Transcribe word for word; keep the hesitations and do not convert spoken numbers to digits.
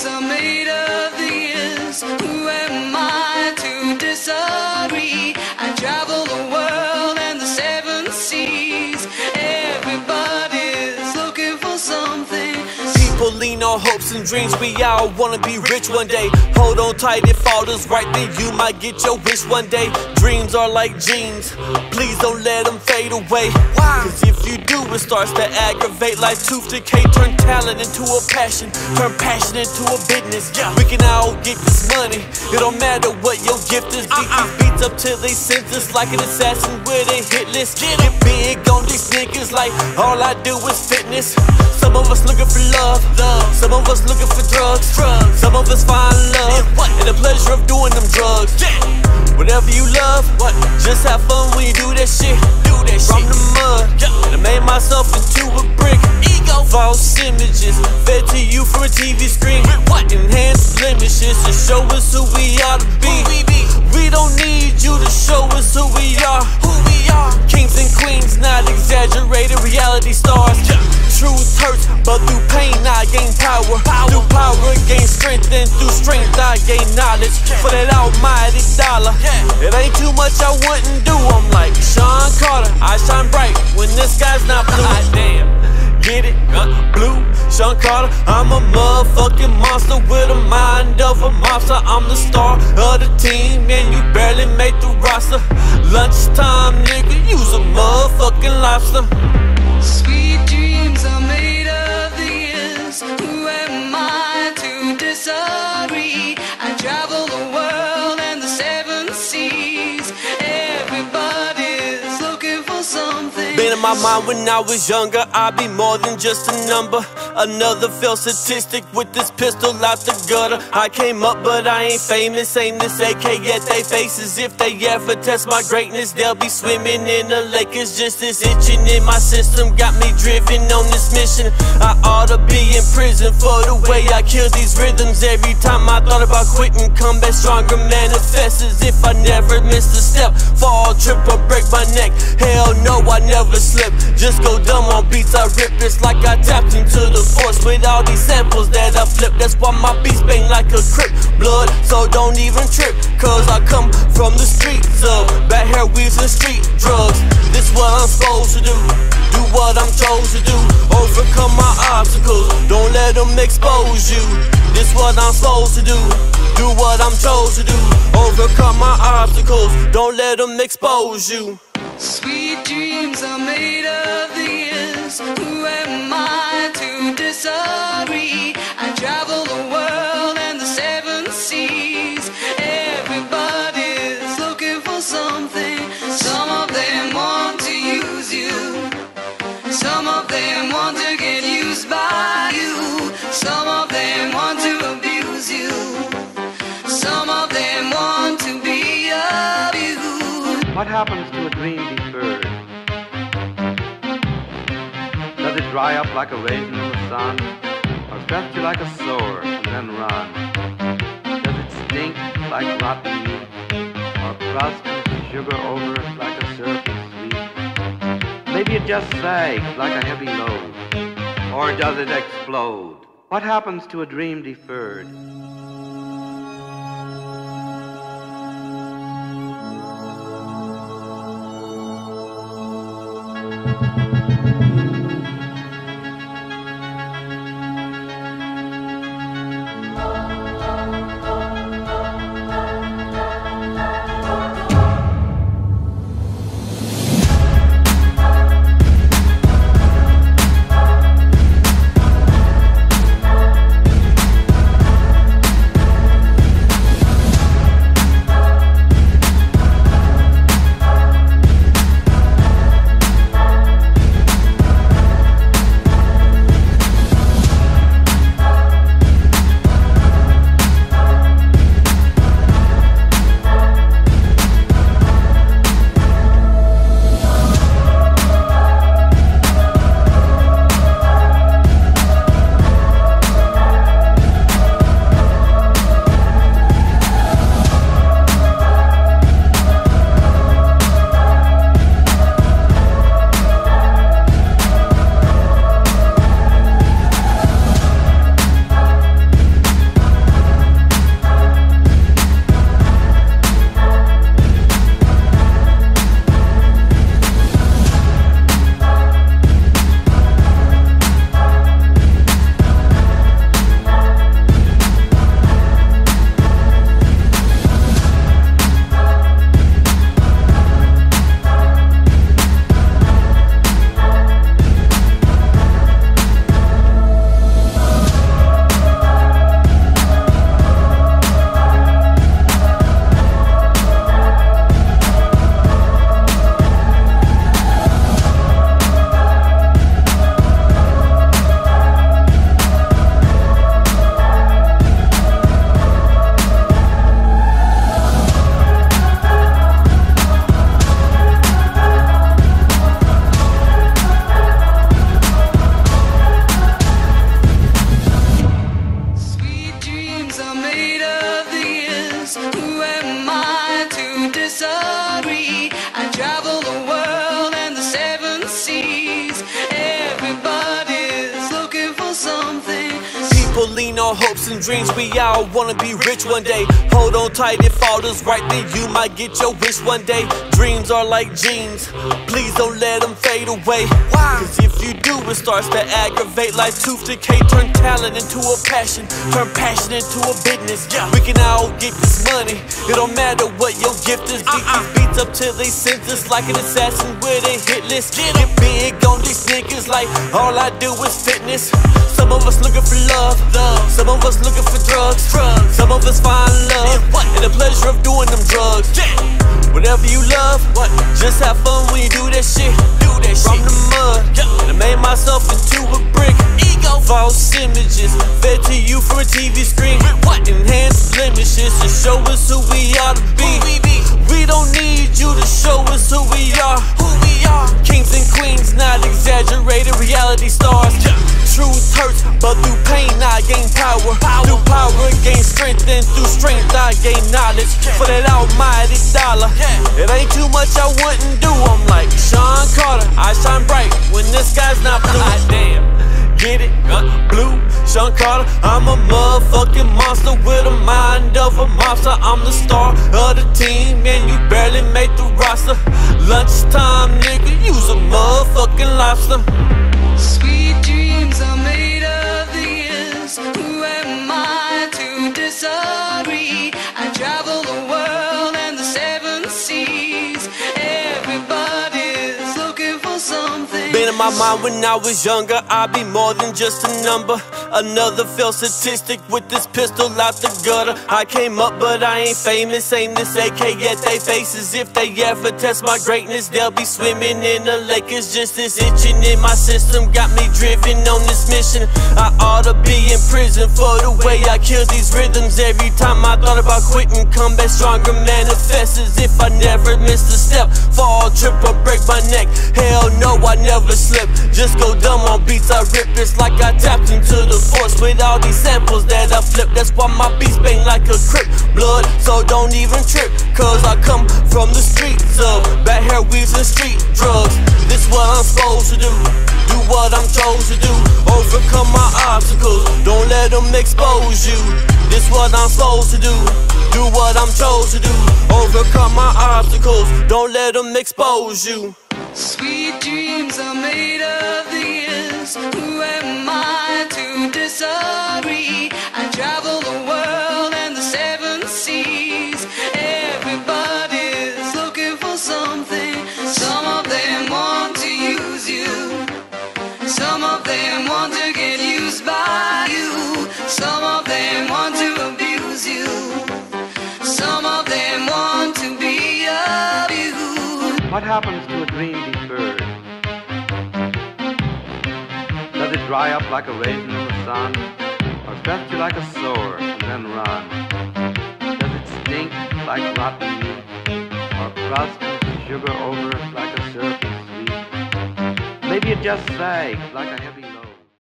dreams are made of these. Who am I to disagree? I travel the world and the seven seas. Everybody's looking for something. People lean on hopes and dreams. We all wanna be rich one day. Hold on tight, if all is right, then you might get your wish one day. Dreams are like jeans, please don't let them fade away. Cause if you do, it starts to aggravate. Like tooth decay, turn talent into a passion, turn passion into a business. We can all get this money, it don't matter what your gift is. Beat these beats up till they sentence like an assassin with a hit list. Get big on these niggas like all I do is fitness. Some of us looking for love, some of us looking for drugs, some of us find love and the pleasure of doing them drugs. Whatever you love, what? Just have fun when you do that shit. Do that From shit. the mud, yeah. And I made myself into a brick. Ego, false images fed to you from a T V screen. What? Enhanced blemishes to show us who we ought to be. Who we be. We don't need you to show us who we are. Who we are. Kings and queens, not exaggerated reality stars. Yeah. Truth hurts, but through pain I gain power. power. Through power I gain strength, and through strength I gain knowledge. Yeah. For that almighty dollar, yeah. It ain't too much I wouldn't do. I'm like Sean Carter, I shine bright when the sky's not blue. God damn, get it? Uh, blue, Sean Carter. I'm a motherfucking monster with a mind of a mobster. I'm the star of the team, and you barely made the roster. Lunchtime, nigga, you's a motherfucking lobster. Sweet dreams are made of these. Who am I to disagree? I travel the world and the seven seas. Everybody's looking for something. Been in my mind when I was younger, I'd be more than just a number. Another failed statistic with this pistol out the gutter. I came up but I ain't famous, ain't this A K yet they faces. If they ever test my greatness, they'll be swimming in the lake. It's just this itching in my system got me driven on this mission. I ought to be in prison for the way I kill these rhythms. Every time I thought about quitting, come back stronger, manifest as if I never missed a step. Fall, trip or break my neck, hell no, I never slip. Just go dumb on beats I rip, it's like I tapped into the force with all these samples that I flip. That's why my beats bang like a crip blood, so don't even trip, cause I come from the streets of bad hair weaves and street drugs. This what I'm supposed to do, do what I'm told to do, overcome my obstacles, don't let them expose you. This what I'm supposed to do, do what I'm told to do, overcome my obstacles, don't let them expose you. Sweet dreams are made of these. Who am I to disagree? I travel the world and the seven seas. Everybody's looking for something. Some of them want to use you. Some of them want to get used by you. Some of them want to abuse you. Some of them want to be abused. What happens to a dream deferred? Does it dry up like a raisin in the sun, or fetch you like a sword and then run? Does it stink like rotten meat, or crust with sugar over it like a syrup is sweet? Maybe it just sags like a heavy load, or does it explode? What happens to a dream deferred? people lean on hopes and dreams. We all wanna be rich one day. Hold on tight, if all is right, then you might get your wish one day. Dreams are like jeans, please don't let them fade away. Cause if you do, it starts to aggravate. Like tooth decay, turn talent into a passion, turn passion into a business. We can all get this money, it don't matter what your gift is. Beat these beats up till they sentence like an assassin with a hit list. Get big on these niggas like all I do is fitness. Some of us looking for love, some of us looking for drugs, some of us find love and the pleasure of doing them drugs. Whatever you love, just have fun when you do that shit. From the mud, I made myself into a brick. False images fed to you from a T V screen. Enhanced blemishes to show us who we ought to be. We don't need you to show us who we are. Kings and queens, not exaggerated reality stars. Truth hurts, but through pain I gain power. Through power I gain strength, and through strength I gain knowledge. For that almighty dollar, it ain't too much I wouldn't do. I'm like Sean Carter, I shine bright when the sky's not blue. Damn, get it? Uh, blue, Sean Carter. I'm a motherfucking monster with a mind of a mobster. I'm the star of the team, and you barely made the roster. Lunchtime, nigga, you's a motherfucking lobster. Sweet dreams are made of these. Who am I to disagree? I travel the world and the seven seas. Everybody's looking for something. Been in my mind when I was younger, I'd be more than just a number. Another failed statistic with this pistol out the gutter. I came up but I ain't famous, aim this A K at they faces. If they ever test my greatness, they'll be swimming in the lake. It's just this itching in my system got me driven on this mission. I ought to be in prison for the way I kill these rhythms. Every time I thought about quitting, come back stronger, manifest as if I never missed a step. Fall, trip or break my neck, hell no, I never slip. Just go dumb on beats I rip. It's like I tapped into the force with all these samples that I flip. That's why my beats bang like a crip blood, so don't even trip. Cause I come from the streets of bad hair weaves and street drugs. This what I'm supposed to do, do what I'm chose to do. Overcome my obstacles, don't let them expose you. This what I'm supposed to do, do what I'm chose to do. Overcome my obstacles, don't let them expose you. Sweet dreams are made of these. Who am I to disagree? I travel the world and the seven seas. Everybody's looking for something. Some of them want to use you. Some of them want to get used by you. Some of them want to abuse you. Some of them want to be abused. What happens to a dream deferred? Does it dry up like a raisin in the sun, or fester like a sore and then run? Does it stink like rotten meat, or crust and sugar over like a syrupy sweet? Maybe it just sags like a heavy